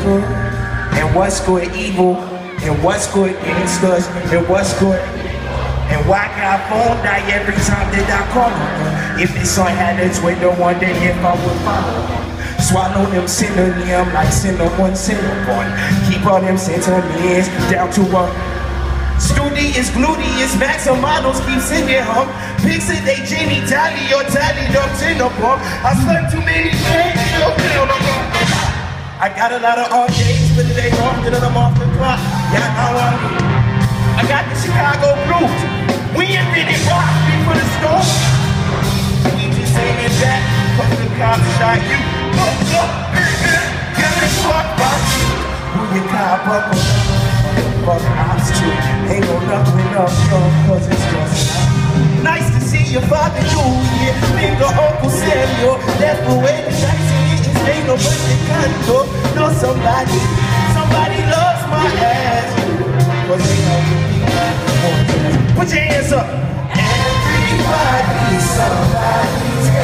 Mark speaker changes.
Speaker 1: good, and what's good evil, and what's good gangsters, and what's good. And why can I phone die every time that I call her? If this song had its way, no wonder if I would follow her. Swallow them synonym like cinnamon, cinnamon. Keep all them sentiments down to one. Studious, gluteus, maximals keep singing home. Pixie, they Jenny, tally, or tally, up in the bump. I slept too many days, I got a lot of off days, but it ain't often that I'm off the clock. Yeah, I got the Chicago blues. We invented rock before the storm. We just ain't it back, cause the cops shot you. Get the fuck about you. Who you cop up on? Fuck ops too. Ain't no nothing up, cause it's just nice to see your father, you, yeah. Finger Uncle Samuel, that's the way the dice is. Ain't no birthday condo. No, somebody loves my ass. Cause they know me. Put your hands up. Everybody, somebody's